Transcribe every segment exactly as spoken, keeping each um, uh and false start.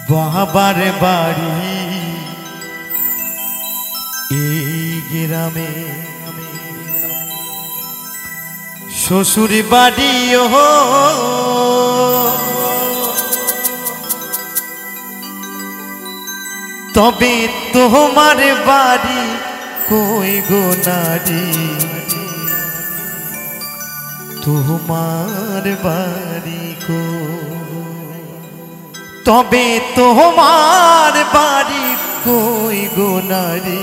বাবার বাড়ি এই গ্রামে, শ্বশুর বাড়ি ও তবে তোমার বাড়ি কই গো নারী, তোমার বাড়ি কই, তবে তোমার বাড়ি কই গো নারী,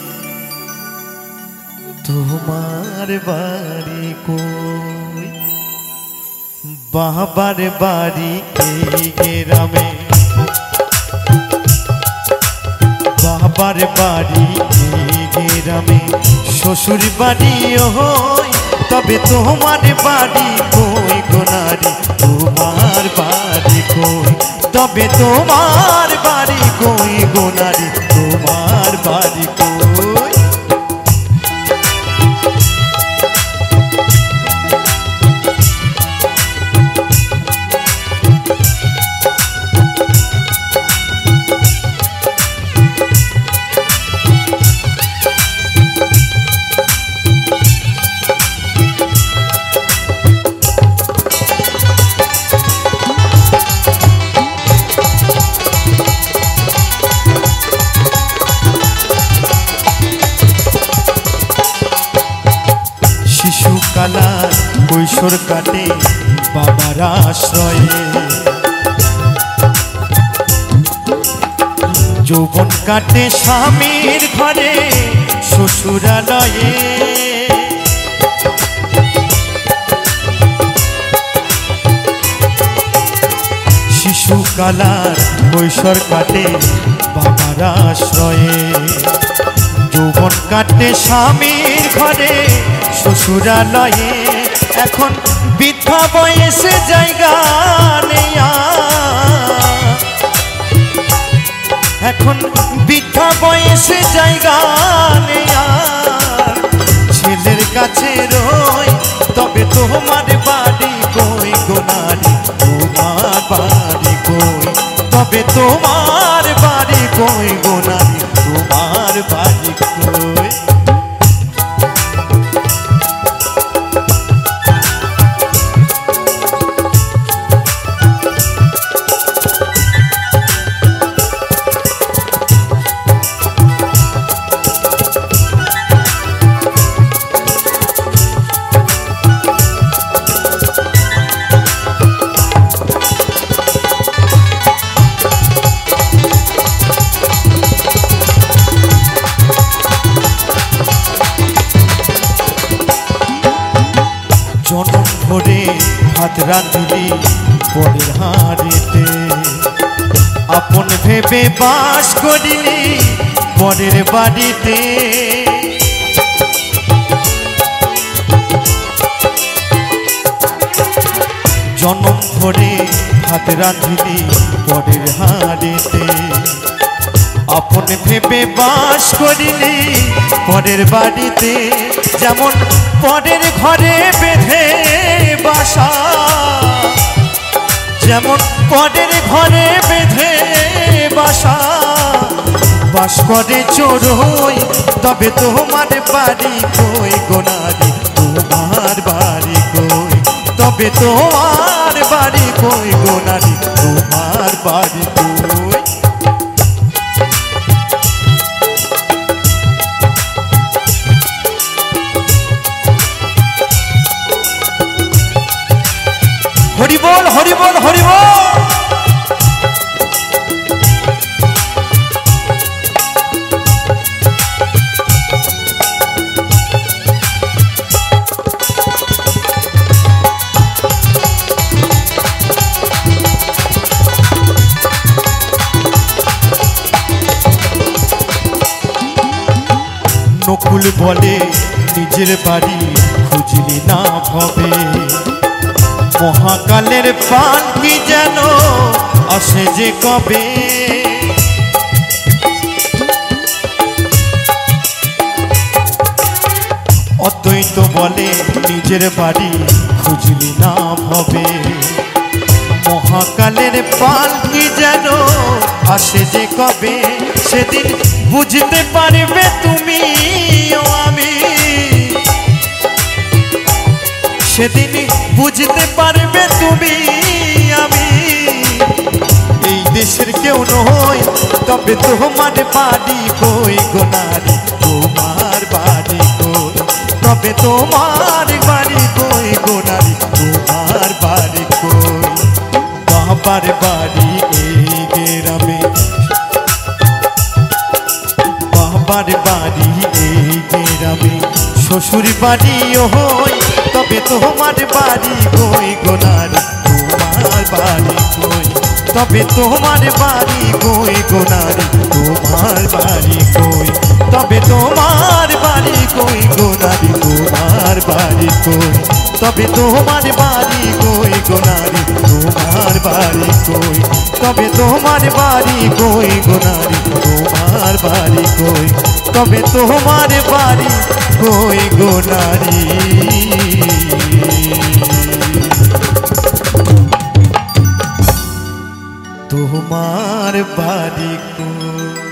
তোমার বাড়ি কই। বাবার বাড়ি এই গ্রামে, বাবার বাড়ি এই গ্রামে, শ্বশুর বাড়ি ওই তবে তোমার বাড়ি কই গো নারী, তোমার বাড়ি কই, তবে তোমার বাড়ি কই গো নারী, তোমার বাড়ি কই। শিশুকালার কৈশোর কাটে বাবার আশ্রয়ে, যৌবন কাটে স্বামীর ঘরে শ্বশুরালয়ে, শিশুকালার কৈশোর কাটে বাবার আশ্রয়ে, যৌবন কাটে স্বামীর ঘরে শ্বশুরালয়ে, এখন বৃদ্ধা বয়সে জায়গা নেই, এখন বৃদ্ধা বয়সে জায়গা নেই, ছেলের কাছে রই তবে তোমার বাড়ি কই গো নারী, তোমার বাড়ি কই, তবে তোমার বাড়ি কই গো নারী, তোমার বাড়ি কই। জনম ভরে ভাত রাঁধিলি পরের হাঁড়িতে, আপন ভেবে বাস করিলি পরের বাড়িতে, জনম ভরে ভাত রাঁধিলি পরের হাঁড়িতে, আপন ভেবে বাস করিলি পরের বাড়িতে, যেমন পরের ঘরে বেঁধে বাসা, যেমন পরের ঘরে বেঁধে বাসা, বাস করে চোরই তবে তোমার বাড়ি কই গো নারী, তোমার বাড়ি কই, তবে তোমার বাড়ি কই গো নারী, তোমার বাড়ি কই। হরি বল হরি বল হরি বল। নকুল বলে নিজের বাড়ি খুঁজলি না ভবে, মহাকালের পান কি যেন আসে যে কবে, অদ্বৈত বলে নিজের বাড়ি খুঁজলি না ভবে, মহাকালের পান কি যেন আসে যে কবে সেদিন বুঝতে পারবে তুমি ও আমি, সেদিন বুঝতে পারবে তুমি আমি। এই দেশের কেউ নয় তবে তোমার বাড়ি কই গো নারী, তোমার বাড়ি কই, তবে তোমার বাড়ি কই গো নারী, তোমার বাড়ি কই। বাবার বাড়ি এই গ্রামে, বাবার বাড়ি এই গ্রামে, শ্বশুর বাড়িও হই তবে তোমার বাড়ি কই গো নারী, তোমার বাড়ি কই, তবে তোমার বাড়ি কই গো নারী, তোমার বাড়ি কই, তবে তোমার বাড়ি কই গো নারী, তোমার বাড়ি কই, তবে তোমার বাড়ি কই গো নারী, তোমার বাড়ি কই, তবে তোমার বাড়ি কই গো নারী, তোমার বাড়ি কই, তবে তোমার বাড়ি কই গো নারী। তোমার বাড়ি কই।